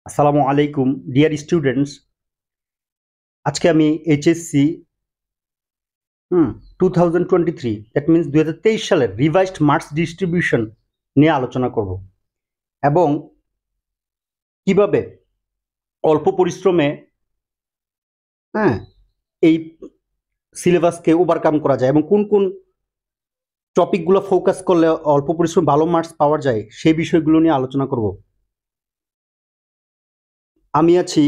আসসালামু আলাইকুম dear students. আজকে আমি এইচএসসি 2023 দ্যাট মিনস 2023 সালের রিভাইজড মার্কস ডিস্ট্রিবিউশন নিয়ে আলোচনা করব এবং কিভাবে অল্প পরিশ্রমে হ্যাঁ এই সিলেবাসকে ওভারকাম করা যায় এবং কোন কোন টপিকগুলো ফোকাস করলে অল্প পরিশ্রম ভালো মার্কস পাওয়া যায় সেই বিষয়গুলো নিয়ে আলোচনা করব। আমি আছি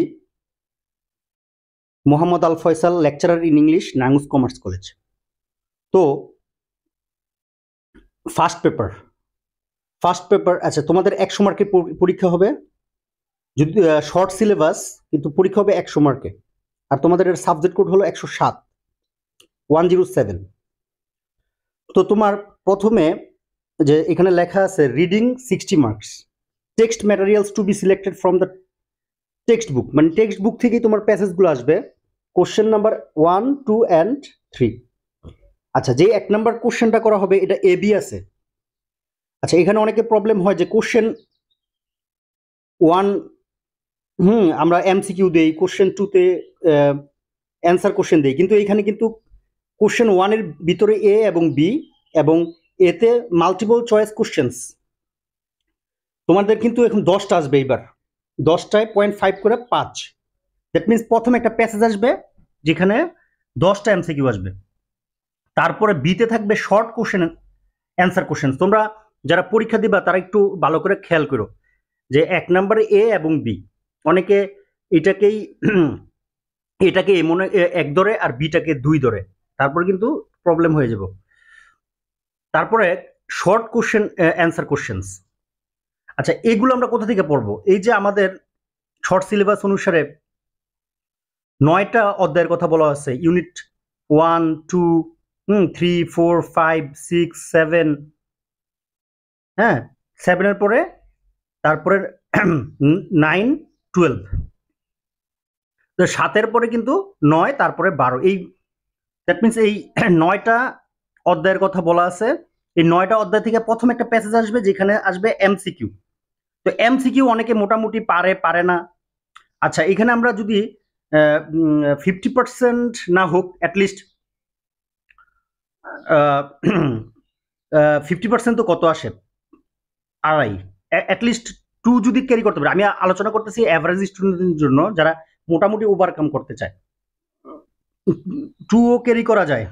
Mohammad Al Faisal, lecturer in English, Narayanganj Commerce College. তো ফার্স্ট পেপার আচ্ছা, তোমাদের 100 মার্কের পরীক্ষা হবে। যদি শর্ট সিলেবাস, কিন্তু পরীক্ষা হবে 100 মার্কে। আর তোমাদের এর সাবজেক্ট কোড হলো 107। তো তোমার প্রথমে যে এখানে লেখা আছে reading 60 marks, text materials to be selected from the text book, মানে টেক্সট বুক থেকেই তোমার প্যাসেজগুলো আসবে। Question number 1, 2 and 3। আচ্ছা, যে 1 নাম্বার কোশ্চেনটা করা হবে এটা এবি আছে। আচ্ছা, এখানে অনেকে প্রবলেম হয় যে কোশ্চেন 1 আমরা এমসিকিউ দেই, কোশ্চেন 2-তে অ্যান্সার কোশ্চেন দেই, কিন্তু এইখানে কিন্তু কোশ্চেন 1 এর ভিতরে এ এবং বি এবং এতে মাল্টিপল চয়েস কোশ্চেন্স। তোমাদের কিন্তু এখন 10টা আসবে, এইবার 10টায় 0.5 করে 5। দ্যাট মিনস প্রথমে একটা প্যাসেজ আসবে যেখানে 10টা এমসিকিউ আসবে, তারপরে বিতে থাকবে শর্ট কোশ্চেন অ্যান্সার কোশ্চেন। তোমরা যারা পরীক্ষা দিবা তারা একটু ভালো করে খেয়াল করো যে 1 নম্বরে এ এবং বি, অনেকে এটাকে মনে 1 ধরে আর বিটাকে 2 ধরে, তারপরে কিন্তু প্রবলেম হয়ে যাব। তারপরে শর্ট কোশ্চেন অ্যান্সার কোশ্চেন্স। আচ্ছা, এগুলো আমরা কোথা থেকে পড়বো? এই যে আমাদের শর্ট সিলেবাস অনুসারে 9টা অধ্যায়ের কথা বলা আছে, ইউনিট 1, 2, 3, 4, 5, 6, 7, হ্যাঁ 7 এর পরে তারপরে 9, 12, তো 7-এর পরে কিন্তু 9, তারপরে 12। এই দ্যাট মিনস এই 9টা অধ্যায়ের কথা বলা আছে। এই 9টা অধ্যায় থেকে প্রথম একটা প্যাসেজ আসবে যেখানে আসবে এমসিকিউ। তো এমসিকিউ অনেকে মোটামুটি পারে না। আচ্ছা, এখানে আমরা যদি 50% না হোক, অ্যাটলিস্ট 50% তো কত আসে? 2.5, অ্যাটলিস্ট 2 যদি ক্যারি করতে পারে। আমি আলোচনা করতেছি অ্যাভারেজ স্টুডেন্টের জন্য, যারা মোটামুটি ওভারকাম করতে চায়, 2ও ক্যারি করা যায়,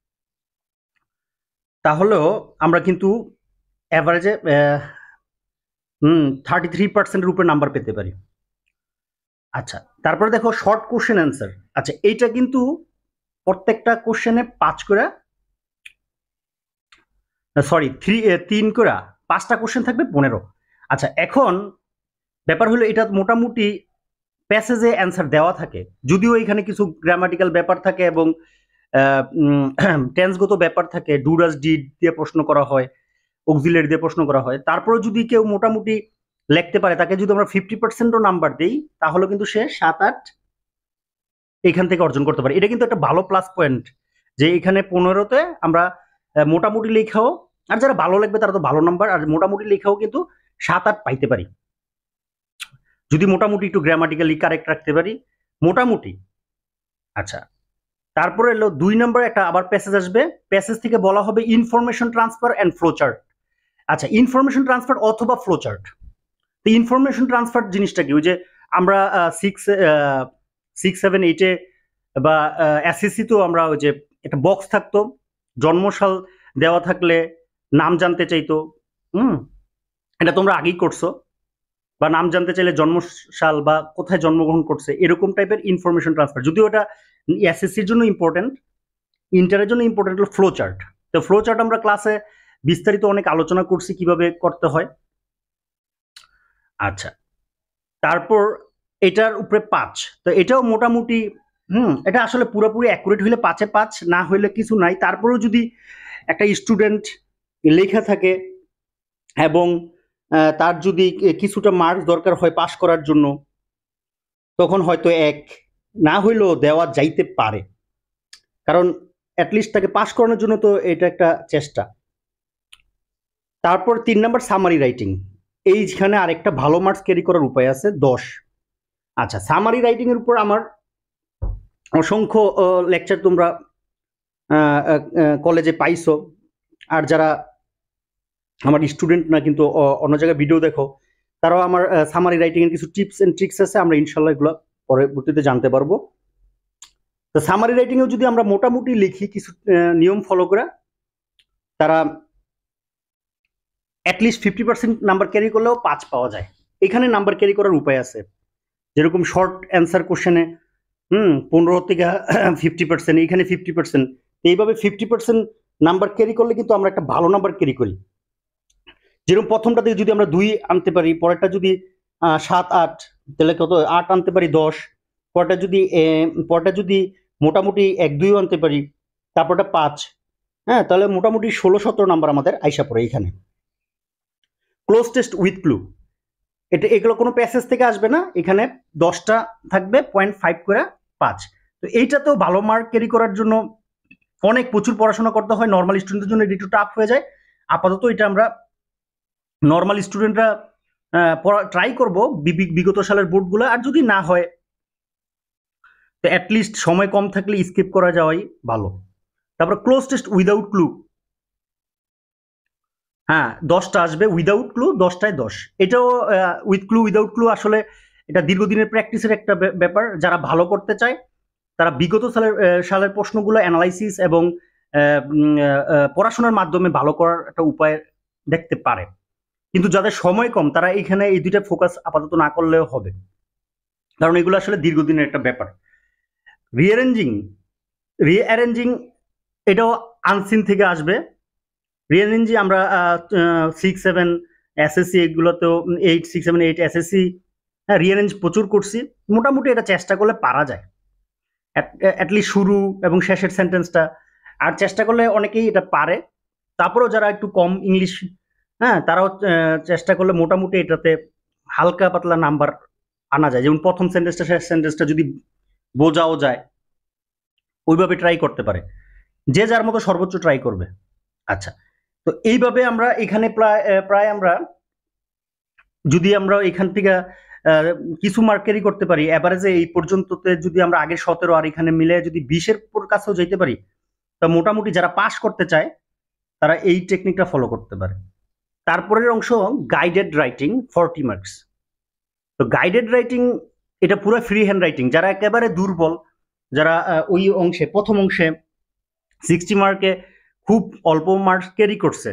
তাহলেও আমরা কিন্তু অ্যাভারেজে 33%-এর উপরে নাম্বার পেতে পারি। আচ্ছা, তারপরে দেখো শর্ট কোশ্চেন অ্যান্সার। আচ্ছা, এইটা কিন্তু প্রত্যেকটা কোশ্চেনে 5 করে, সরি 3 করে 5টা কোশ্চেন থাকবে 15। আচ্ছা, এখন ব্যাপার হলো এটা মোটামুটি প্যাসেজে অ্যান্সার দেওয়া থাকে, যদিও এখানে কিছু গ্রামাটিক্যাল ব্যাপার থাকে এবং টেন্সগত ব্যাপার থাকে, ডু ডাজ ডিড দিয়ে প্রশ্ন করা হয়, অক্সিলারি দিয়ে প্রশ্ন করা হয়। তারপরে যদি কেউ মোটামুটি লিখতে পারে, তাকে যদি আমরা 50%ও নাম্বার দিই, তাহলে কিন্তু সে 7-8 এখান থেকে অর্জন করতে পারে। এটা কিন্তু একটা ভালো প্লাস পয়েন্ট যে এখানে 15তে আমরা মোটামুটি লেখাও, আর যারা ভালো লিখবে তারা তো ভালো নাম্বার, আর মোটামুটি লেখাও কিন্তু 7-8 পাইতে পারি যদি মোটামুটি একটু গ্রামাটিক্যালি কারেক্ট রাখতে পারি, মোটামুটি। আচ্ছা, তারপরে এলো 2 নম্বর একটা আবার প্যাসেজ আসবে। প্যাসেজ থেকে বলা হবে information transfer and flow chart. আচ্ছা, ইনফরমেশন ট্রান্সফার অথবা ফ্লো চার্ট। তো ইনফরমেশন ট্রান্সফার জিনিসটা কি? ওই যে আমরা 6, 7, 8-এ বা এসএসসি তো আমরা ওই যে একটা বক্স থাকতো, জন্মসাল দেওয়া থাকলে নাম জানতে চাইতো, এটা তোমরা আগেই করছো, বা নাম জানতে চাইলে জন্মসাল বা কোথায় জন্মগ্রহণ করছে, এরকম টাইপের ইনফরমেশন ট্রান্সফার। যদিও এটা এসএসসির জন্য ইম্পর্টেন্ট, ইন্টারের জন্য ইম্পর্টেন্ট হলো ফ্লো চার্ট। তো ফ্লো চার্ট আমরা ক্লাসে বিস্তারিত অনেক আলোচনা করছি কিভাবে করতে হয়। আচ্ছা, তারপর এটার উপরে 5, তো এটাও মোটামুটি এটা আসলে পুরোপুরি অ্যাকুরেট হইলে 5-এ 5, না হইলে কিছু নাই। তারপরেও যদি একটা স্টুডেন্ট লেখা থাকে এবং তার যদি কিছুটা মার্কস দরকার হয় পাস করার জন্য, তখন হয়তো 1 না হইলেও দেওয়া যাইতে পারে, কারণ অ্যাটলিস্ট তাকে পাস করানোর জন্য তো এটা একটা চেষ্টা। তারপর 3 নাম্বার সামারি রাইটিং। এইখানে আরেকটা ভালো মার্কস ক্যারি করার উপায় আছে, 10। আচ্ছা, সামারি রাইটিং এর উপর আমার অসংখ্য লেকচার তোমরা কলেজে পাইছো, আর যারা আমার স্টুডেন্ট না কিন্তু অন্য জায়গায় ভিডিও দেখো, তারাও আমার সামারি রাইটিং এর কিছু টিপস এন্ড ট্রিক্স আছে, আমরা ইনশাল্লাহ এগুলো পরবর্তীতে জানতে পারবো। তো সামারি রাইটিং এও যদি আমরা মোটামুটি লিখি কিছু নিয়ম ফলো করে, তারা অ্যাটলিস্ট 50% নাম্বার ক্যারি করলেও 5 পাওয়া যায়। এখানে নাম্বার ক্যারি করার উপায় আছে, যেরকম শর্ট অ্যান্সার কোশ্চেনে 15 থেকে 50%, এইখানে 50%, এইভাবে 50% নাম্বার ক্যারি করলে কিন্তু আমরা একটা ভালো নাম্বার ক্যারি করি। যেরকম প্রথমটাতে যদি আমরা 2 আনতে পারি, পরেরটা যদি 7 8, তাহলে কত 8 আনতে পারি 10, পরেরটা যদি মোটামুটি 1 2 আনতে পারি, তারপরটা 5, হ্যাঁ, তাহলে মোটামুটি 16 17 নাম্বার আমাদের আইসা পড়ে। এখানে ক্লোজ টেস্ট উইথ ক্লু, এগুলো কোনো প্যাসেজ থেকে আসবে না, এখানে 10টা থাকবে 0.5 করে 5। তো এইটাতেও ভালো মার্ক ক্যারি করার জন্য অনেক প্রচুর পড়াশোনা করতে হয়, নর্মাল স্টুডেন্টদের জন্য এটা একটু টাফ হয়ে যায়। আপাতত এটা আমরা নর্মাল স্টুডেন্টরা ট্রাই করব বিগত সালের বোর্ডগুলো, আর যদি না হয় তো অ্যাটলিস্ট সময় কম থাকলে স্কিপ করা যাওয়াই ভালো। তারপর ক্লোজ টেস্ট উইদাউট ক্লু, হ্যাঁ 10টা আসবে উইদাউট ক্লু, 10টায় 10। এটাও উইথ ক্লু উইদাউট ক্লু আসলে এটা দীর্ঘদিনের প্র্যাকটিসের একটা ব্যাপার। যারা ভালো করতে চায় তারা বিগত সালের প্রশ্নগুলো অ্যানালাইসিস এবং পড়াশোনার মাধ্যমে ভালো করার একটা উপায় দেখতে পারে। কিন্তু যাদের সময় কম তারা এখানে এই দুইটা ফোকাস আপাতত না করলেও হবে, কারণ এগুলো আসলে দীর্ঘদিনের একটা ব্যাপার। রিঅ্যারেঞ্জিং এটাও আনসিন থেকে আসবে। রিঅ্যারেঞ্জিং আমরা 6 7 এসএসসি এগুলোতেও 8 6 7 8 এসএসসি রিঅ্যারেঞ্জ প্রচুর করছি, মোটামুটি এটা চেষ্টা করলে পারা যায়, অ্যাটলিস্ট শুরু এবং শেষের সেন্টেন্সটা। আর চেষ্টা করলে অনেকেই এটা পারে। তারপরেও যারা একটু কম ইংলিশ, হ্যাঁ, তারাও চেষ্টা করলে মোটামুটি এটাতে হালকা পাতলা নাম্বার আনা যায়। যেমন প্রথম সেন্টেন্সটা শেষ সেন্টেন্সটা যদি বোঝাও যায়, ওইভাবে ট্রাই করতে পারে, যে যার মতো সর্বোচ্চ ট্রাই করবে। আচ্ছা, তো এইভাবে আমরা এখানে প্রায় আমরা যদি আমরা এখান থেকে কিছু মার্ক ক্যারি করতে পারি, এভারেজে এই পর্যন্ততে যদি আমরা আগের 17 আর এখানে মিলে যদি 20-এর কাছেও যেতে পারি, তা মোটামুটি যারা পাস করতে চায় তারা এই টেকনিকটা ফলো করতে পারে। তারপরের অংশ গাইডেড রাইটিং 40 মার্কস। তো গাইডেড রাইটিং এটা পুরো ফ্রি হ্যান্ড রাইটিং। যারা একেবারে দুর্বল, যারা ওই অংশে প্রথম অংশে 60 মার্কে খুব অল্প মার্কস ক্যারি করছে,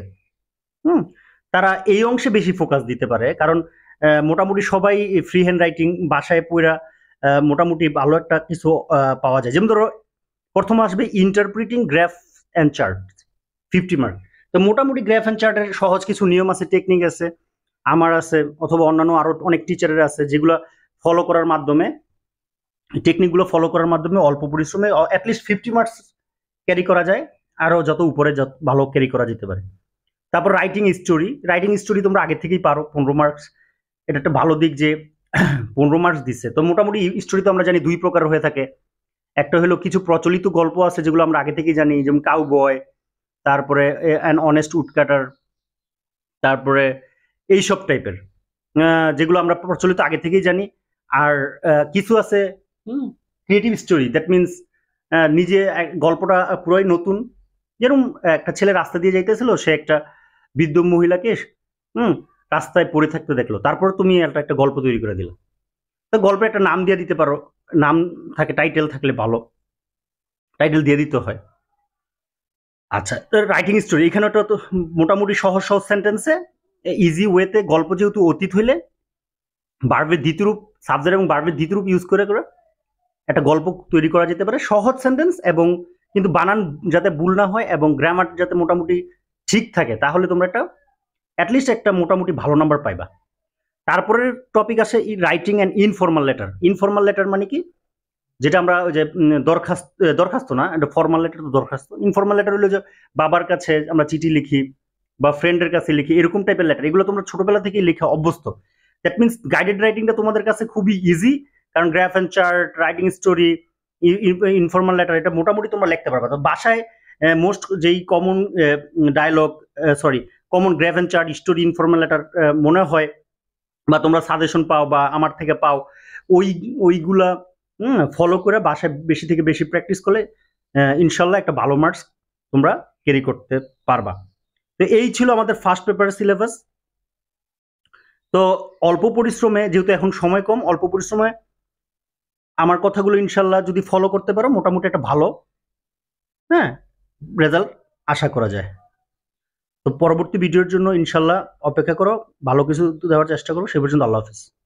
তারা এই অংশে বেশি ফোকাস দিতে পারে, কারণ মোটামুটি সবাই ফ্রি হ্যান্ড রাইটিং বাসায় পড়া মোটামুটি ভালো একটা কিছু পাওয়া যায়। যেমন ধরো প্রথম আসবে interpreting graph and chart 50 mark. তো মোটামুটি গ্রাফ অ্যান্ড চার্টের সহজ কিছু নিয়ম আছে, টেকনিক আছে, আমার আছে অথবা অন্যান্য আরো অনেক টিচারের আছে, যেগুলো ফলো করার মাধ্যমে টেকনিকগুলো ফলো করার মাধ্যমে অল্প পরিশ্রমে অ্যাটলিস্ট 50 মার্কস ক্যারি করা যায়, আরো যত উপরে যত ভালো ক্যারি করা যেতে পারে। তারপর রাইটিং স্টোরি তোমরা আগে থেকেই পারো 15 মার্কস। এটা একটা ভালো দিক যে 15 মার্কস দিচ্ছে। তো মোটামুটি স্টোরি তো আমরা জানি 2 প্রকার হয়ে থাকে। একটা হলো কিছু প্রচলিত গল্প আছে যেগুলো আমরা আগে থেকেই জানি, যেমন কাউবয়, তারপরে অ্যান অনেস্ট উডকাটার, তারপরে এইসব টাইপের যেগুলো আমরা প্রচলিত আগে থেকেই জানি। আর কিছু আছে ক্রিয়েটিভ স্টোরি, দ্যাট মিনস নিজে গল্পটা পুরোই নতুন। যেরকম একটা ছেলে রাস্তা দিয়ে যাইতেছিল, সে একটা বৃদ্ধ মহিলাকে রাস্তায় পড়ে থাকতে দেখলো, তারপর তুমি একটা গল্প তৈরি করে দিলে। তো গল্পের একটা নাম দিয়ে দিতে পারো, নাম থাকে, টাইটেল থাকলে ভালো, টাইটেল দিয়ে দিতে হয়। আচ্ছা, রাইটিং স্টোরি এখানে তো মোটামুটি সহজ সহজ সেন্টেন্সে ইজি ওয়েতে, গল্প যেহেতু অতীত হইলে ভার্বের দ্বিতীয় রূপ, সাবজেক্ট এবং ভার্বের দ্বিতীয় রূপ ইউজ করে একটা গল্প তৈরি করা যেতে পারে। সহজ সেন্টেন্স এবং কিন্তু বানান যাতে ভুল না হয় এবং গ্রামার যাতে মোটামুটি ঠিক থাকে, তাহলে তোমরা একটা অ্যাটলিস্ট একটা মোটামুটি ভালো নাম্বার পাইবা। তারপরের টপিক আসে writing and informal letter. Informal letter মানে কি, যেটা আমরা ওই যে দরখাস্ত না, এটা ফর্মাল লেটার তো দরখাস্ত। ইনফর্মাল লেটার হলো যে বাবার কাছে আমরা চিঠি লিখি বা ফ্রেন্ডের কাছে লিখি, এরকম টাইপের লেটার। এগুলো তোমরা ছোটবেলা থেকেই লেখা অভ্যস্ত। দ্যাট মিনস গাইডেড রাইটিংটা তোমাদের কাছে খুবই ইজি, কারণ graph and chart, writing story, informal letter এটা মোটামুটি তোমরা লিখতে পারবা। তো বাসায় মোস্ট যেই common dialogue, common graph and chart, story, informal letter মনে হয়, বা তোমরা সাজেশন পাও বা আমার থেকে পাও, ওইগুলা ফলো করে বাসায় বেশি থেকে বেশি প্র্যাকটিস করলে ইনশাল্লাহ একটা ভালো মার্কস তোমরা ক্যারি করতে পারবা। তো এই ছিল আমাদের ফার্স্ট পেপারের সিলেবাস। তো অল্প পরিশ্রমে, যেহেতু এখন সময় কম, অল্প পরিশ্রমে আমার কথাগুলো ইনশাল্লাহ যদি ফলো করতে পারো, মোটামুটি একটা ভালো রেজাল্ট আশা করা যায়। তো পরবর্তী ভিডিওর জন্য ইনশাল্লাহ অপেক্ষা করো, ভালো কিছু দেওয়ার চেষ্টা করো। সে পর্যন্ত আল্লাহ হাফিজ।